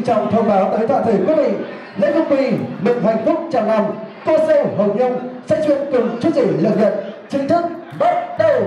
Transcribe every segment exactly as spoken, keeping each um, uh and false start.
Trong thông báo tới toàn thể quý vị, lễ công quỳ mừng hạnh phúc chào năm, cô dâu Hồng Nhung sẽ chuyên cùng chút gì lợi nhuận chính thức bắt đầu.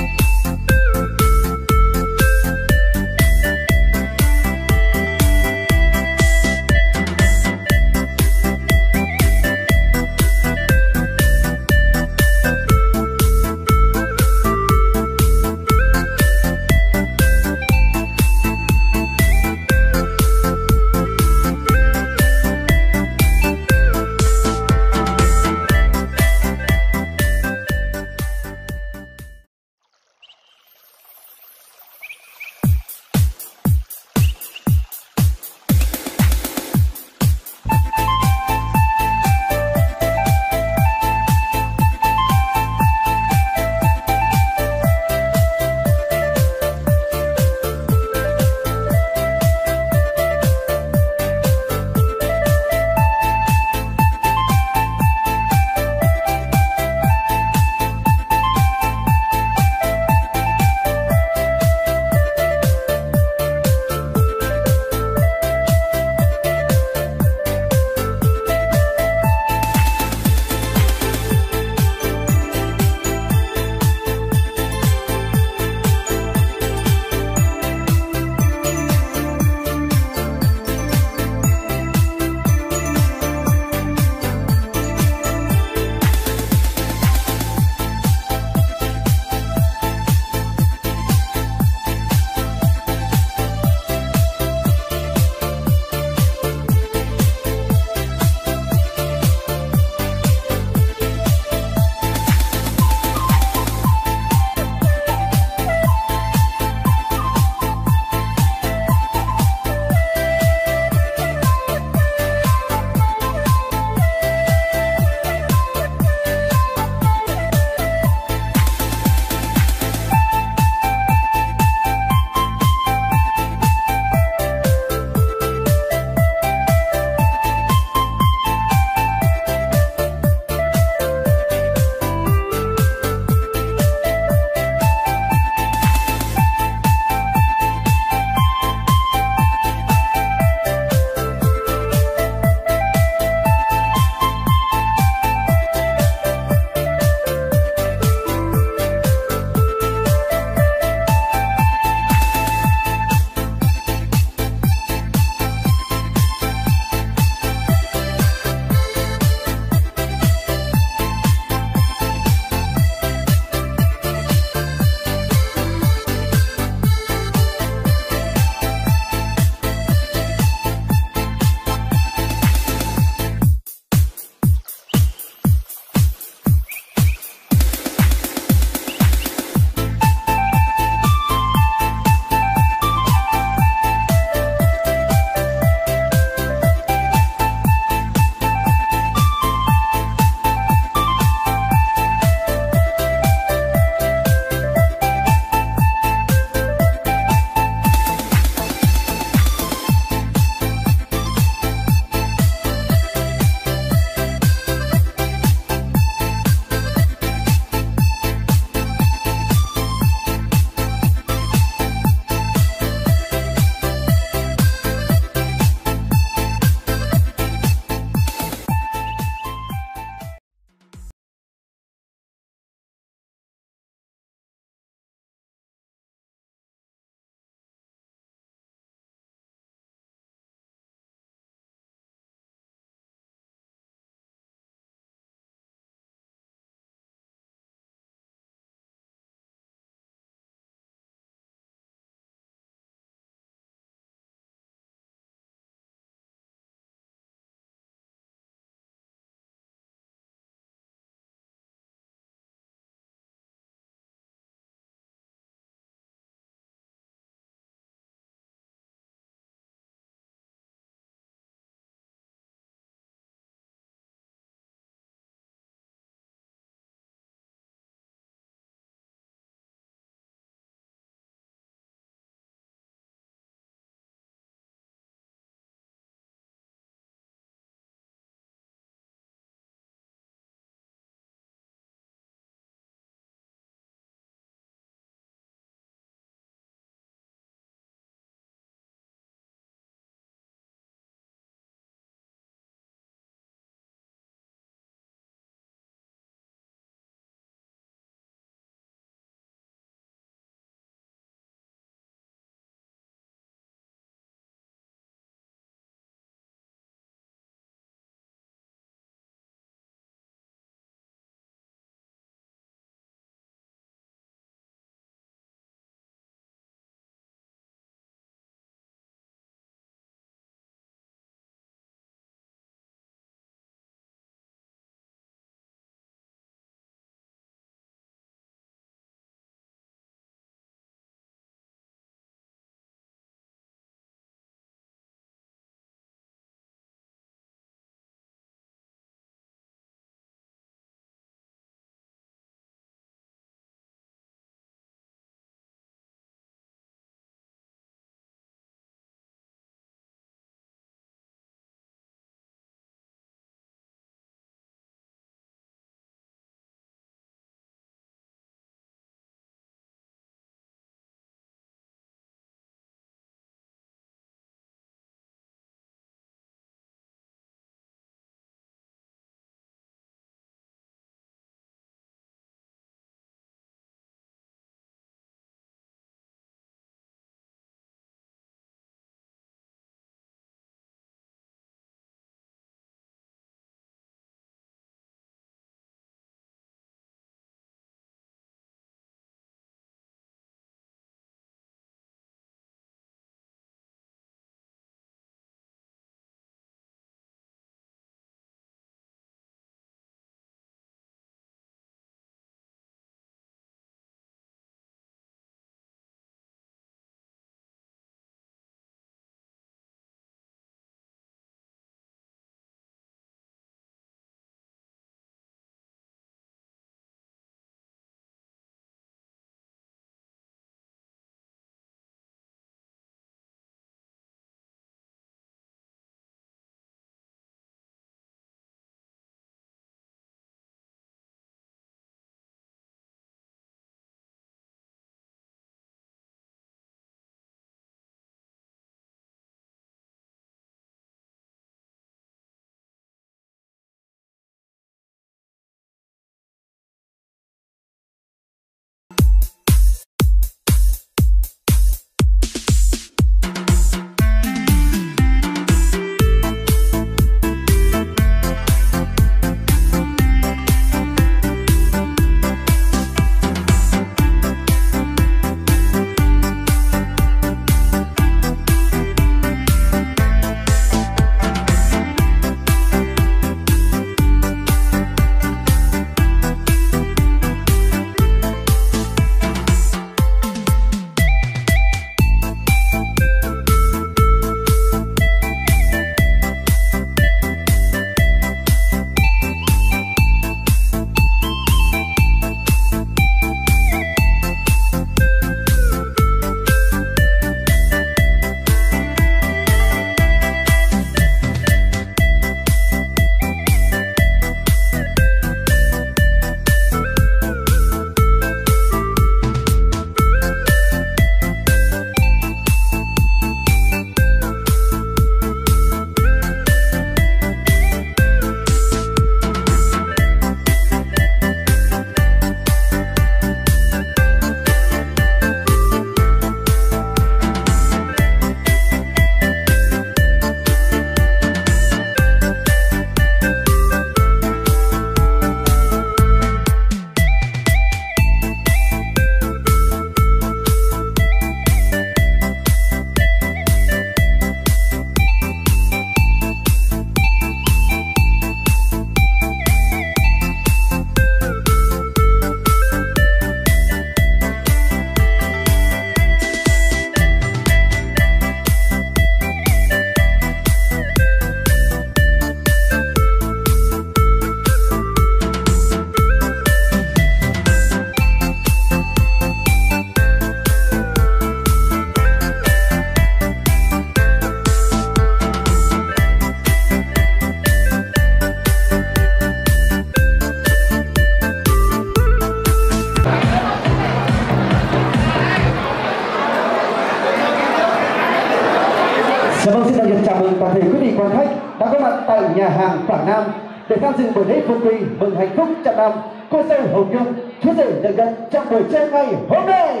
toàn thể quý vị quan khách đã có mặt tại nhà hàng Quảng Nam để tham dự buổi lễ vô quy mừng hạnh phúc trăm năm cô dâu Hồng Nhung chú rể Lệ Ngân trong buổi trưa ngày hôm nay.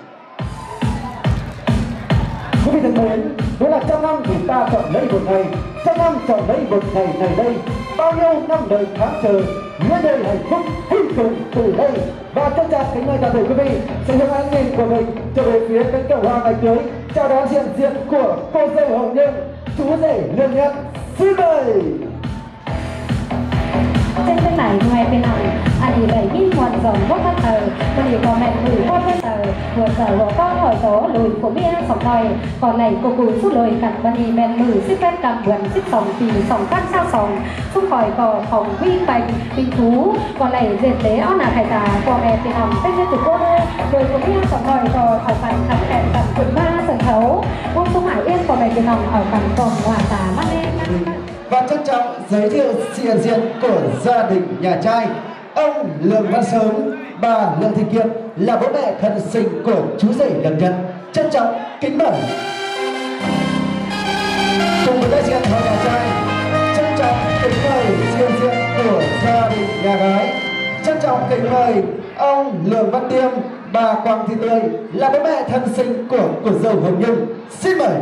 Quý vị thân mến, đó là trăm năm chúng ta chọn lấy một ngày, trăm năm chọn lấy một ngày này đây, bao nhiêu năm đời tháng chờ, nơi đây hạnh phúc vui cùng từ đây. Và chắc chắn kính mời toàn thể quý vị sẽ hướng ánh nhìn của mình trở về phía cánh cổng hoa ngày cưới, chào đón diện diện của cô dâu Hồng Nhung, chú rể Lệ Ngân. Xin mời. Trên cái này ngoài bên này anh đi bảy nghìn hoàn dòng bốc hết tờ, mình đi có mẹ gửi bốc hết tờ, vừa giờ của con hỏi số lùi của mía sòng đòi, còn này cô cùi phút lùi cặn mình đi mẹ mười xích phép cầm buồn xích sòng thì sòng cắt sao sòng, phút khỏi cò phòng quy bạch bình thú, còn này dệt tế ó là thầy tà, còn mẹ tiền hồng tết nhất từ cô đô, rồi của mía sòng đòi cò thảo phản thắng kẹt cầm quần ma sần thấu, ông sông hải yên còn mẹ tiền hồng ở cẳng còng hòa tà mắt em. Và trân trọng giới thiệu diện diện của gia đình nhà trai, ông Lương Văn Sớm, bà Lương Thị Kiệt là bố mẹ thân sinh của chú rể Lệ Ngân. Trân trọng kính mời. Cùng với đại diện họ nhà trai, trân trọng kính mời diện diện của gia đình nhà gái. Trân trọng kính mời ông Lương Văn Tiêm, bà Quang Thị Tươi là bố mẹ thân sinh của cô dâu Hồng Nhung. Xin mời.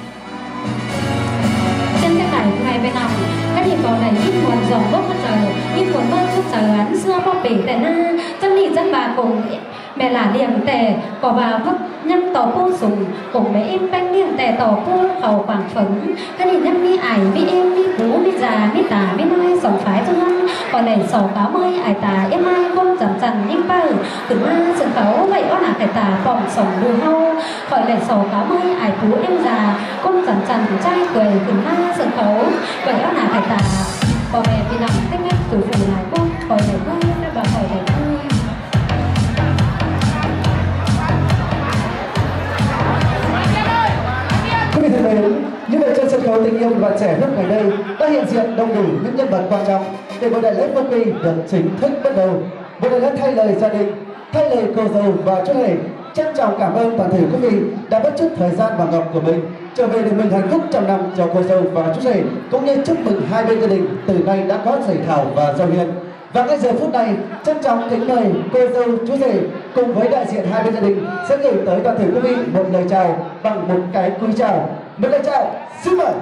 Trên cái này ngày bên nào cái gì còn này ít nguồn dòng bốc hết trời, ít nguồn mơ chút trời án xưa bóc bể tại na chân đi chân bà cùng mẹ là điểm tè có bà vấp nhân tỏ cô sùng cùng mấy em bánh điểm tè tỏ cô hầu quảng phấn cái gì nhân mi ải mi em mi bú mi già mi tả mi mai sòng phái cho hơn còn này sầu cáo mới ải tà em ai con chậm chằn nhưng ba từ ma sân khấu vậy đó là cái tà vòng sòng đường hâu khỏi này sầu cáo mới ải bú em già con chậm chằn trai cười từ ma sân khấu vậy đó là cái tà còn mẹ thì nằm cách nhất từ phụ lại cô khỏi này cô bà khỏi này cô. Quý vị thân mến, như vậy trên sân khấu tình yêu và trẻ lúc ngày đây đã hiện diện đông đủ những nhân vật quan trọng để buổi đại lễ vô quy được chính thức bắt đầu. Buổi đại lễ thay lời gia đình, thay lời cô dâu và chú rể trân trọng cảm ơn toàn thể quý vị đã bất chấp thời gian vàng ngọc của mình trở về để mừng hạnh phúc trăm năm cho cô dâu và chú rể, cũng như chúc mừng hai bên gia đình từ nay đã có rể thảo và dâu hiền. Và ngay giờ phút này, trân trọng kính mời cô dâu chú rể cùng với đại diện hai bên gia đình sẽ gửi tới toàn thể quý vị một lời chào bằng một cái cúi chào. Một lời chào, xin mời.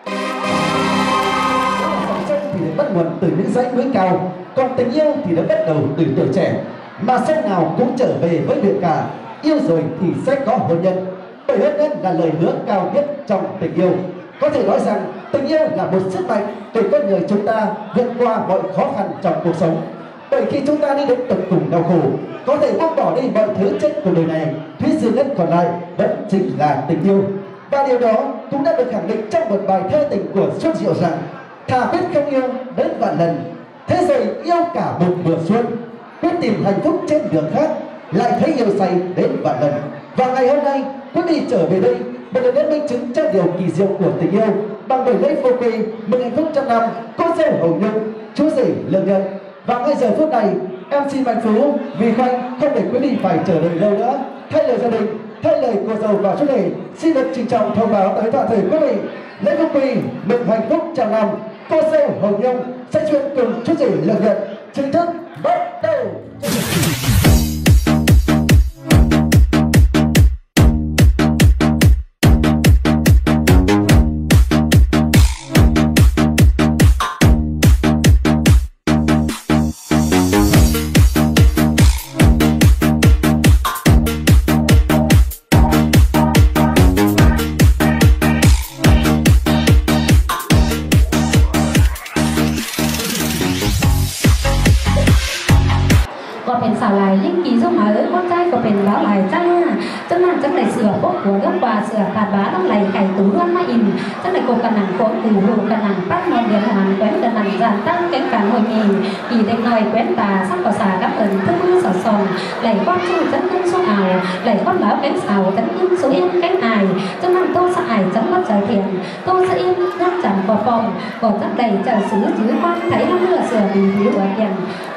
Dòng sông thì bắt nguồn từ những dãy núi cao, còn tình yêu thì đã bắt đầu từ tuổi trẻ. Mà sông nào cũng trở về với biển cả, yêu rồi thì sẽ có hôn nhân. Bởi hôn nhân là lời hứa cao nhất trong tình yêu. Có thể nói rằng tình yêu là một sức mạnh để con người chúng ta vượt qua mọi khó khăn trong cuộc sống. Bởi khi chúng ta đi đến tận cùng đau khổ, có thể buông bỏ đi mọi thứ trên cuộc đời này, thứ duy nhất còn lại vẫn chính là tình yêu. Và điều đó cũng đã được khẳng định trong một bài thơ tình của Xuân Diệu rằng: thà biết không yêu đến vạn lần, thế rồi yêu cả một mùa xuân. Quyết tìm hạnh phúc trên đường khác, lại thấy yêu say đến vạn lần. Và ngày hôm nay, quý vị trở về đây một lần nữa minh chứng cho điều kỳ diệu của tình yêu bằng buổi lễ vô quy mừng hạnh phúc trăm năm cô dâu Hồng Nhung, chú rể Lệ Ngân. Và ngay giờ phút này, em xin Mạnh Phú vì Khanh không để quý vị phải chờ đợi lâu nữa, thay lời gia đình, thay lời cô dâu và chú rể, xin được trịnh trọng thông báo tới toàn thể quý vị lễ vô quy mừng hạnh phúc trăm năm cô dâu Hồng Nhung sẽ chuyện cùng chú rể Lệ Ngân chính thức bắt đầu. xảo lại linh kỳ giúp mà ơi con trai của mình báo lại cha chân là chân này sửa bốc của nước bà sửa tạt bá đông lầy cày tú luôn mà in chân này cô cần nặng cuốn từ hù cần nặng bắt một điện hàng quén cần nặng giảm tăng kén cả ngồi mì kỳ đánh nòi quén tà sắc vào xà đắp ẩn thức mưa sầu sòn lầy con chui chân lưng xuống ảo lầy con báo cánh xào chân lưng xuống yên cánh ải chân nặng tô sa ải chân mất trời thiền tô sa yên nhắc chẳng vào phòng còn rất đầy chờ xứ chứ con thấy nó mưa sửa bình thiếu ở tiền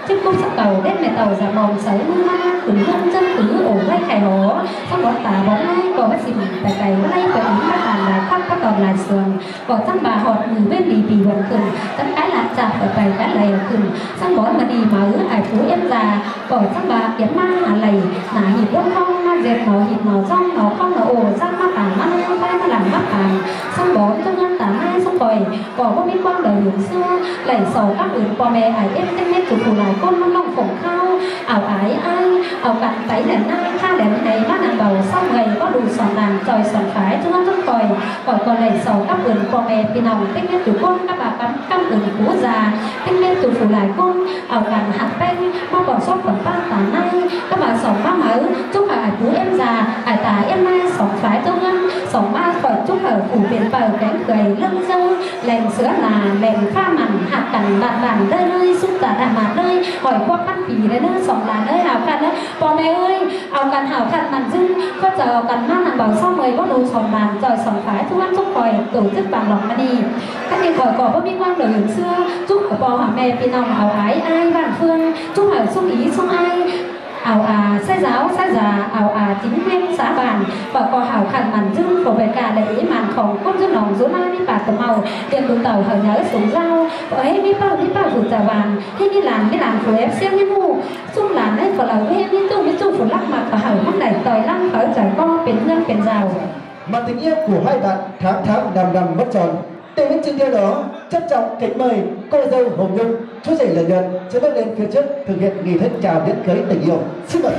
chiếc cúc sắc cầu đét mẹ tàu giả mòn sấy mưa ma cử nhân dân cử ổ gây khải hổ xong đó tả bóng nay có cái gì tại cày nay có ý các bàn lại khắp các còn lại xuồng có chắc bà họt người bên đi bì hoàn khừng tất cái là chặt ở cày cái lầy khừng xong đó mà đi mà ứ ải phú em già có chắc bà kiếm ma hà lầy nả hiệp bốn không ma dẹp nó hiệp nó trong nó không nó ổ ra ma tảng ma nó tay nó làm mắt tảng xong đó cho nhân tảng hai xong rồi có có biết quang đời hướng xưa lầy sầu cácอื่n bò mẹ ải em tên nét chủ phụ lại con mong mong khổng khao ảo ái ai ảo cặn tay đèn ai kha đèn này mắt nàng bầu xong ngày có đủ sòn đàn tròi sòn phái cho nó rất còi khỏi còn lầy sầu cácอื่n bò mẹ pin hồng tên nét chủ con các bà cắm cắmอื่n cú già tên nét chủ phụ lại con ảo cặn hạt beng bao còn sót còn ba tảng nay các bà sòng ba mớ chúc ải phú em già ải tả em nay sòng phái cho ngân sòng ba khỏi chúc ở phủ biển bờ cánh cười lưng dâu lèn sữa là lèn pha mặn hạt cằn bạt bản nơi nơi xúc tả đà mặt nơi hỏi qua bắt phì nơi nơi sòng là nơi hào khăn đấy bò mẹ ơi ảo cằn hào khăn mặn dưng có chờ ảo cằn mang nàng bảo sau mười có đủ sòng bàn rồi sòng phái thu ăn chúc khỏi tổ chức bằng lòng mà đi các đi khỏi cỏ bất bi quang đời hướng xưa chúc ở bò hả mẹ pin lòng ảo ái ai vạn phương chúc hỏi xung ý xung ai ảo à sai giáo sai già ảo à chính nguyên xã bàn và có hảo khăn màn dưng của về cả lễ màn khổng con dương lòng dối mai đi bạc tầm màu tiền đủ tàu hở nhớ xuống dao có ấy đi bao đi bao rụt trả bàn thế đi làm đi làm của em xem như mù xung làm đấy còn là với đi tung với chung phủ lắc mặt và hở mắt đẩy tòi lăng hở trải co biển nhân biển rào mà tình yêu của hai bạn tháng tháng đầm đầm mất tròn. Để những chương trình đó trân trọng kính mời cô dâu Hồng Nhung, chú rể Lợi Nhuận sẽ bước lên phía trước thực hiện nghi thức chào nhẫn cưới tình yêu. Xin mời.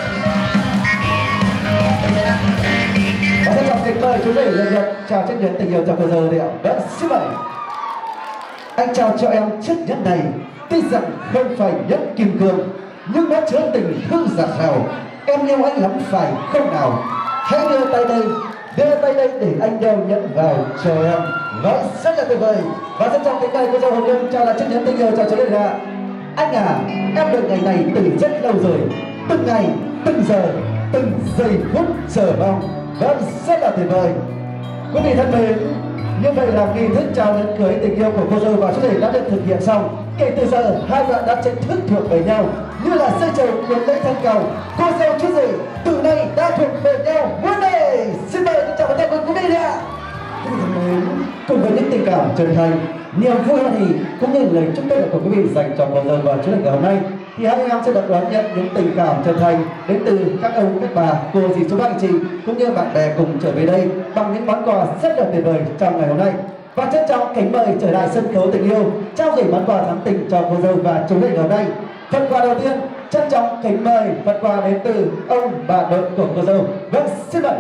Và trân trọng kính mời chú rể Lợi Nhuận chào chiếc nhẫn tình yêu cho cô dâu đây ạ. Vâng, xin mời. Anh trao cho em chiếc nhẫn này, tuy rằng không phải nhẫn kim cương, nhưng nó chứa tình thương giạt rào. Em yêu anh lắm phải không nào? Hãy đưa tay đây, đưa tay đây để anh đeo nhẫn vào cho em. Vâng, rất là tuyệt vời. Và rất trọng kính mời cô dâu Hồng Nhung trao lại chiếc nhẫn tình yêu cho chú rể ạ. Anh à, em đợi ngày này từ rất lâu rồi, từng ngày, từng giờ, từng giây phút chờ mong. Vâng, rất là tuyệt vời. Quý vị thân mến, như vậy là nghi thức chào nhẫn cưới tình yêu của cô dâu và chú rể đã được thực hiện xong. Kể từ giờ, hai bạn đã chính thức thuộc về nhau như là dây chuyền của lễ thân cầu. Cô dâu chú rể từ nay đã thuộc về nhau muôn đời. Xin mời chào và tạm quý vị ạ. Quý vị thân mến, cùng với những tình cảm chân thành, niềm vui hoan hỉ cũng như lời chúc tốt đẹp của quý vị dành cho cô dâu và chú rể ngày hôm nay, thì hai em sẽ được đón nhận những tình cảm chân thành đến từ các ông, các bà, cô dì, chú bác, anh chị cũng như bạn bè cùng trở về đây bằng những món quà rất là tuyệt vời trong ngày hôm nay. Và trân trọng kính mời trở lại sân khấu tình yêu trao gửi món quà thắm tình cho cô dâu và chú rể ngày hôm nay. Phần quà đầu tiên trân trọng kính mời phần quà đến từ ông bà nội của cô dâu. Vâng, xin mời.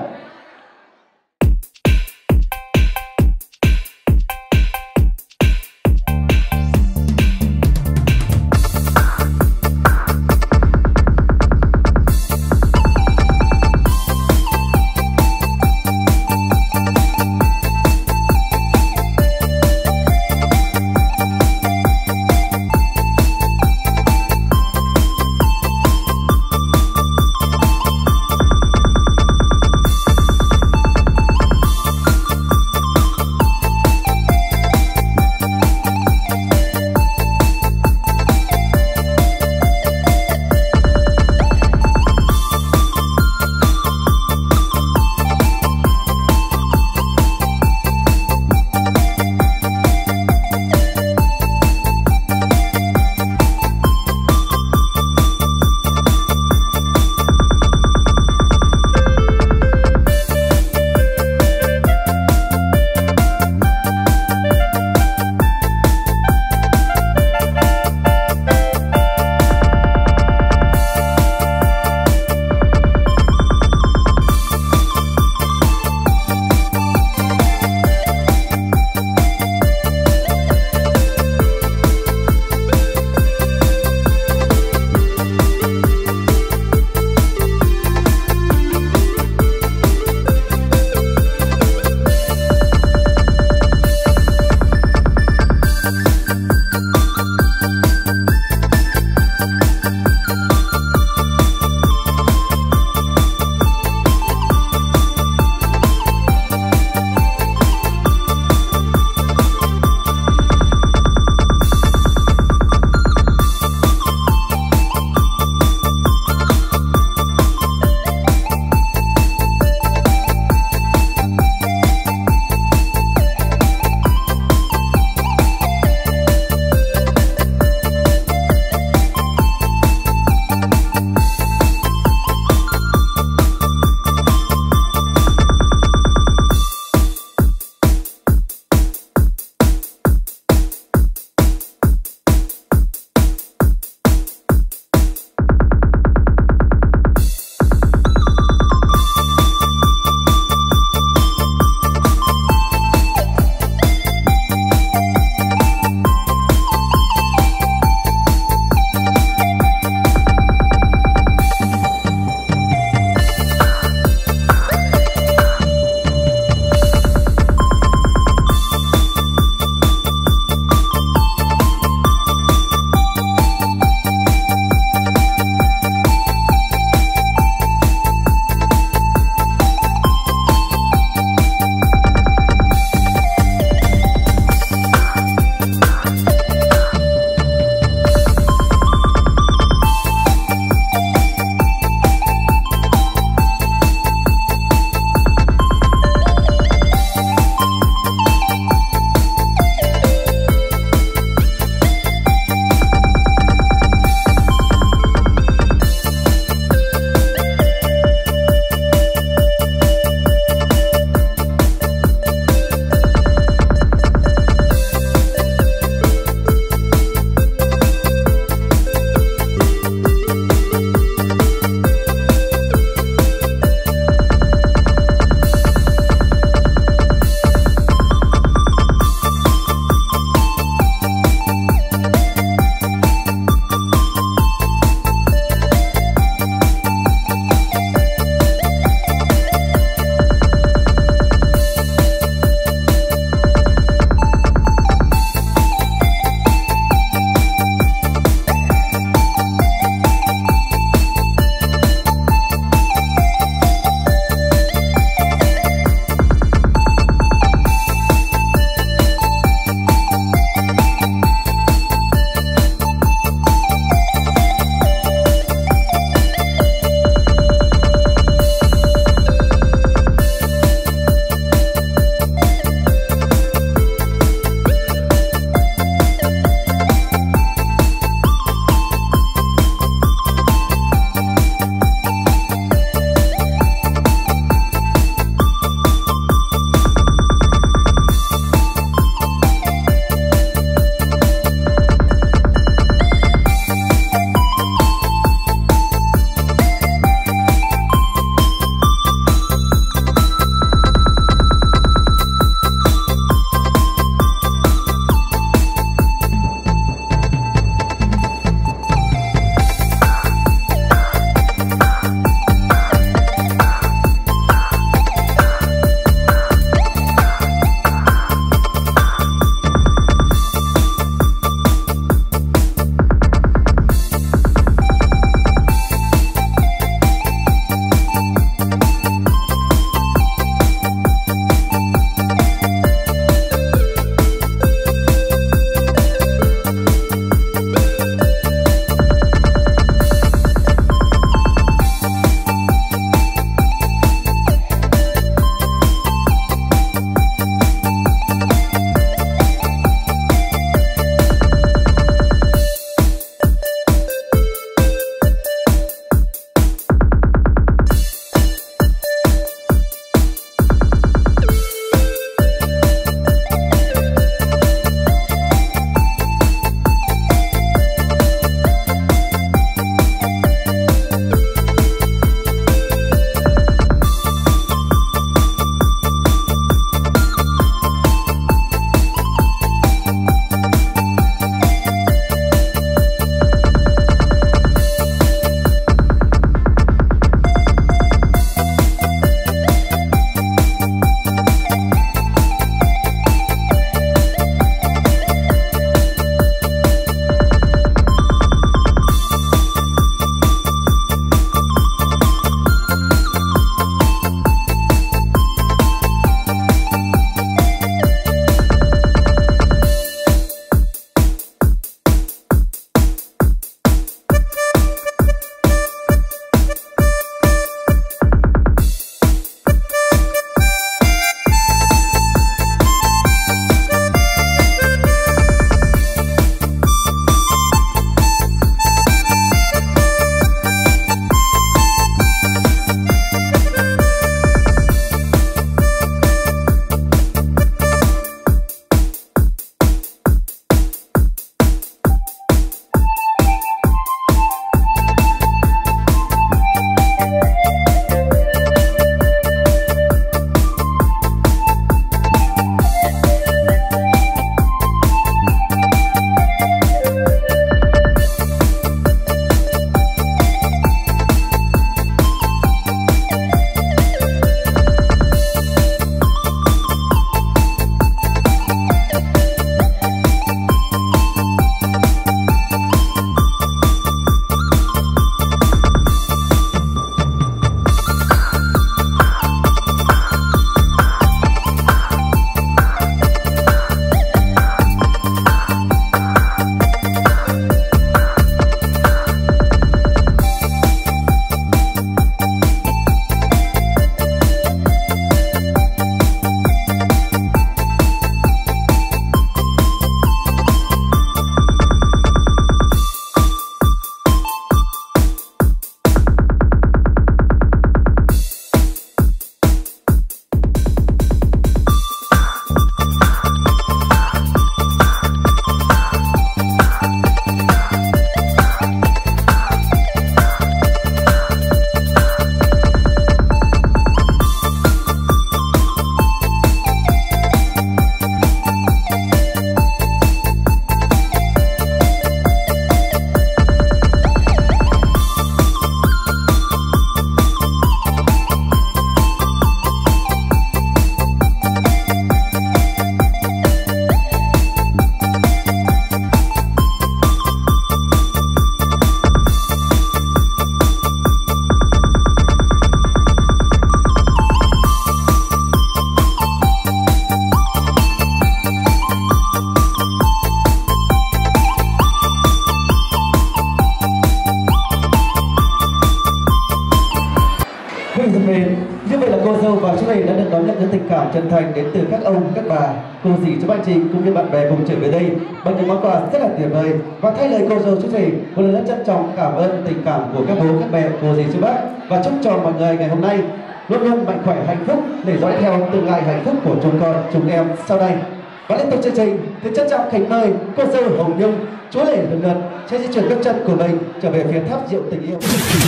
chân thành đến từ các ông, các bà, cô dì, chú anh chị cũng như bạn bè cùng trở về đây bằng những món quà rất là tuyệt vời. Và thay lời cô dâu chú rể, một lần nữa trân trọng cảm ơn tình cảm của các bố, các mẹ, cô dì, chú bác và chúc cho mọi người ngày hôm nay luôn luôn mạnh khỏe, hạnh phúc để dõi theo tương lai hạnh phúc của chúng con, chúng em sau đây. Và liên tục chương trình thì trân trọng kính mời cô dâu Hồng Nhung, chú rể lần lượt sẽ di chuyển bước chân của mình trở về phía tháp rượu tình yêu.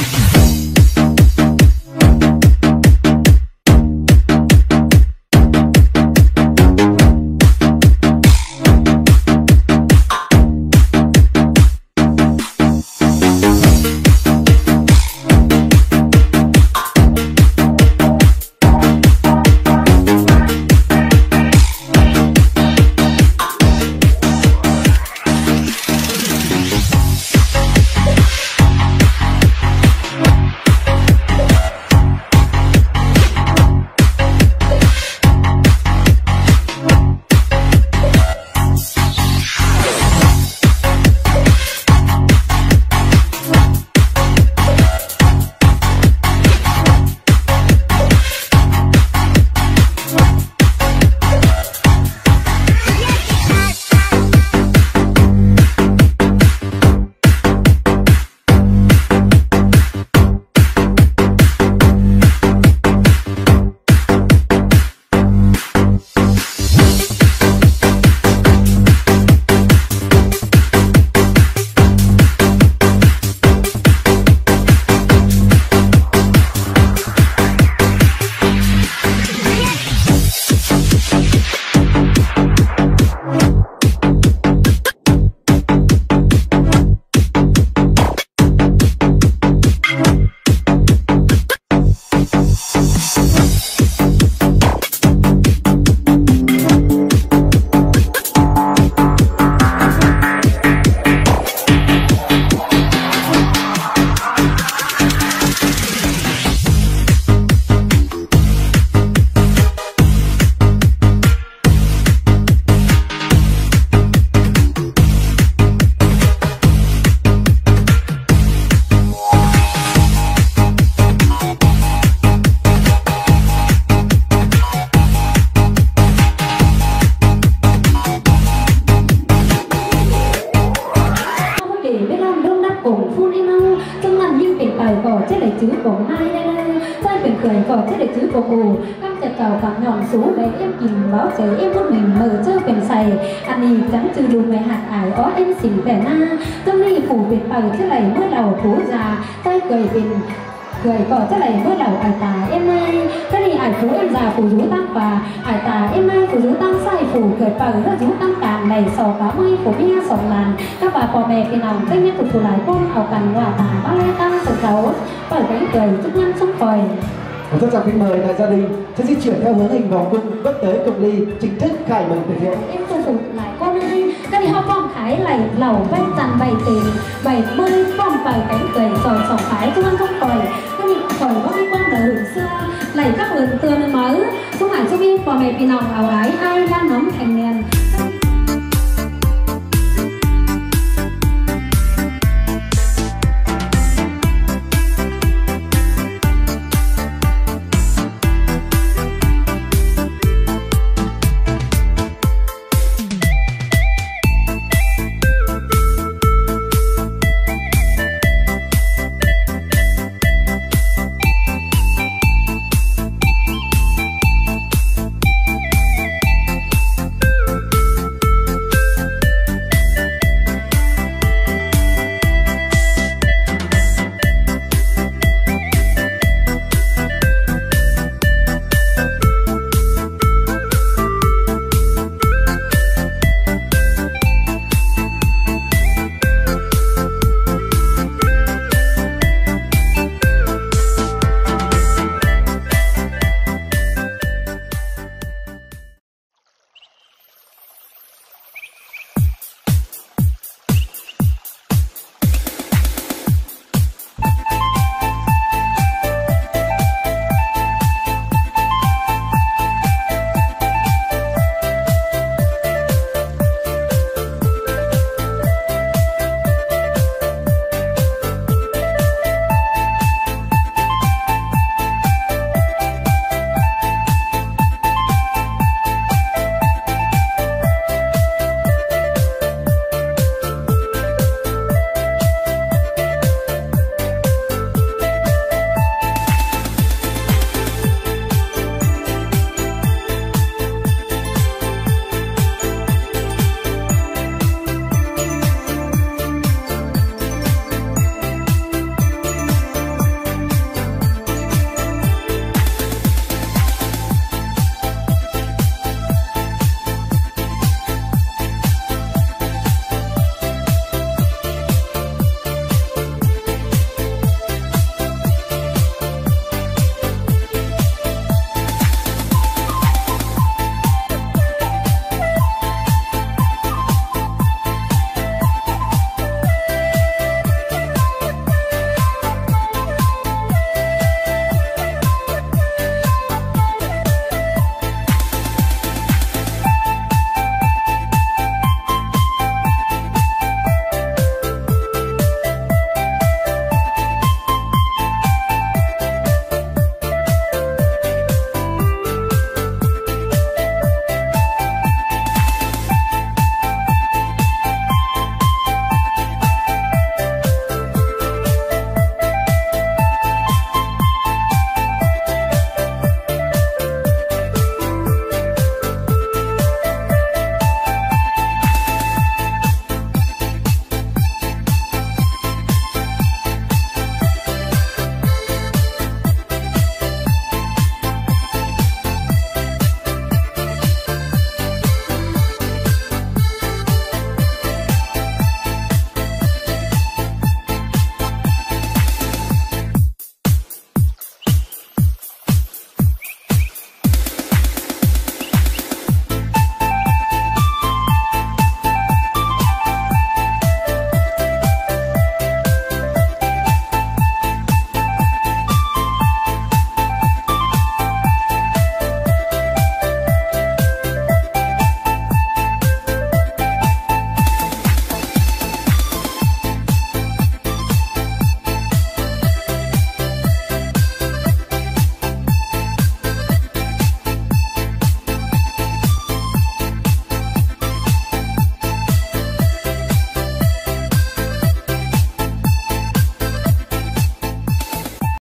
Em muốn mình mở chơi bền xài anh đi trắng trừ đủ mày hạt ải ó em xỉn vẻ na tâm đi phủ biệt bờ chứ này mới đầu thú già tay cười bình cười cỏ chứ này mới đầu ải tà em ơi cái đi ải phú em già phủ rú tăng và ải tà em ơi phủ rú tăng sai phủ cười bờ nó rú tăng càn này sò cá mươi phủ bia sòng làn các bà bò mẹ cái nào cách nhất thuộc thủ lại con ảo cằn hòa tà ba lê tăng sờ sáu bởi cánh cười chút nhân sống còi. Một rất chào kính mời đại gia đình sẽ di chuyển theo hướng hình vòng cung bước tới cục ly chính thức khai mừng thực hiện. Em phục vụ lại con ơi, cái này họ con khái lầy lẩu ven tàn bày tiền bảy mươi con bài cánh cười sòi sòi khái cho ăn trong còi cái này còi có hai con đời hưởng xưa lầy các người tường mới xuống hải cho biết bò mẹ vì nòng ảo ái ai đang nóng thành nền